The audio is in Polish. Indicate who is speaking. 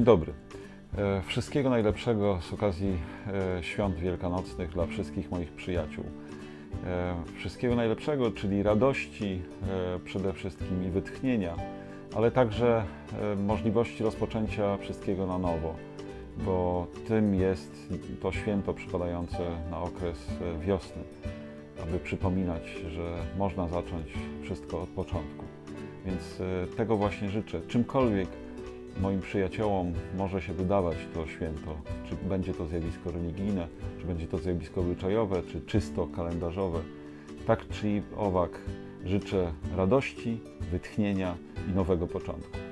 Speaker 1: Dzień dobry. Wszystkiego najlepszego z okazji świąt wielkanocnych dla wszystkich moich przyjaciół. Wszystkiego najlepszego, czyli radości przede wszystkim i wytchnienia, ale także możliwości rozpoczęcia wszystkiego na nowo, bo tym jest to święto przypadające na okres wiosny, aby przypominać, że można zacząć wszystko od początku. Więc tego właśnie życzę. Czymkolwiek moim przyjaciołom może się wydawać to święto, czy będzie to zjawisko religijne, czy będzie to zjawisko obyczajowe, czy czysto kalendarzowe, tak czy owak życzę radości, wytchnienia i nowego początku.